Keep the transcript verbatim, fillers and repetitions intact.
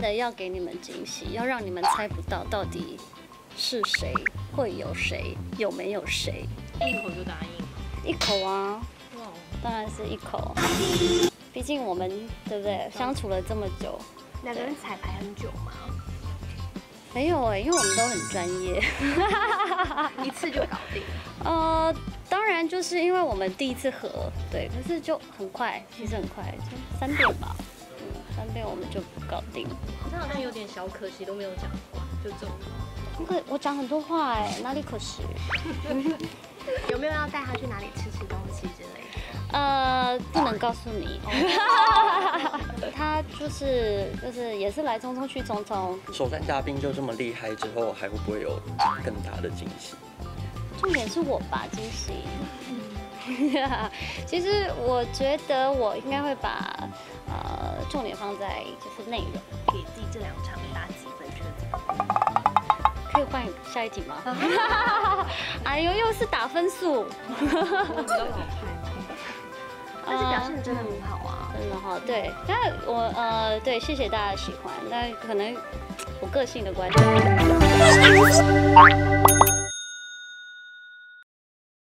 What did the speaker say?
的要给你们惊喜，要让你们猜不到到底是谁，会有谁，有没有谁。 一口就答应？ 一口啊， 哇， 当然是一口。毕竟我们对不对，相处了这么久， 两个人彩排很久吗？ 没有哎、因为我们都很专业， 一次就搞定。 呃，当然就是因为我们第一次合，对，可是就很快，其实很快，就三遍吧，嗯，三遍我们就搞定。 那好像有点小可惜，都没有讲话，就走了。 可我讲很多话哎、哪里可惜？ 有没有要带他去哪里吃吃东西之类的？ 呃，不能告诉你。他就是就是也是来匆匆去匆匆。 首站嘉宾就这么厉害之后，还会不会有更大的惊喜？ 重点是我吧，惊喜。其实我觉得我应该会把呃重点放在就是内容。 给自己这两场打几分？觉得怎么样？ 可以换下一题吗？哎呦，又是打分数。 比较老派。 但是表现的真的很好啊， 真的哈，对，但我呃，对，谢谢大家的喜欢，但可能我个性的关系。